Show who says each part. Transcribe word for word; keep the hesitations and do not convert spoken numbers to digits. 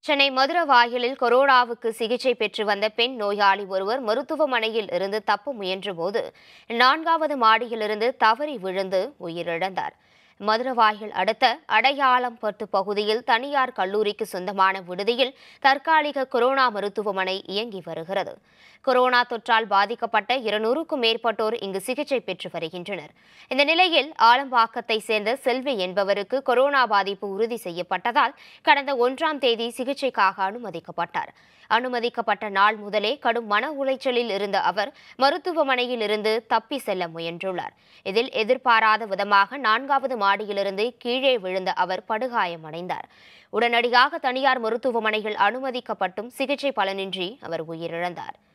Speaker 1: சென்னை மதுரவாயலில் கொரோனாவுக்கு சிகிச்சை பெற்று வந்த பெண் நோயாளி ஒருவர் மருத்துவமனையில் இருந்து தப்ப முயன்றபோது நான்காவது மாடியிலிருந்து தவறி விழுந்து உயிரிழந்தார். மதுரவாயல் அடுத்த அடையாளம் பட்டு பகுதியில் தனியார் கல்லூரிக்கு சொந்தமான விடுதியில் தற்காலிக கொரோனா மருத்துவமனை இயங்கி வருகிறது. கொரோனா தொற்றால் பாதிக்கப்பட்ட இருநூறுக்கும் மேற்பட்டோர் இங்கு சிகிச்சை பெற்று வருகின்றனர். இந்த நிலையில் ஆலம்பாக்கத்தை சேர்ந்த செல்வி என்பவருக்கு கொரோனா பாதிப்பு உறுதி செய்யப்பட்டதால் கடந்த ஒன்றாம் தேதி சிகிச்சைக்காக அனுமதிக்கப்பட்டார். அனுமதிக்கப்பட்ட நாள் முதலே கடும் மன உளைச்சலில் இருந்த அவர் மருத்துவமனையில் இருந்து தப்பி செல்ல முயன்றுள்ளார். இதில் எதிர்பாராத விதமாக நான்காவது மாடியிலிருந்து கீழே விழுந்த அவர் படுகாயமடைந்தார். உடனடியாக தனியார் மருத்துவமனையில் அனுமதிக்கப்பட்டும் சிகிச்சை பலனின்றி அவர் உயிரிழந்தார்.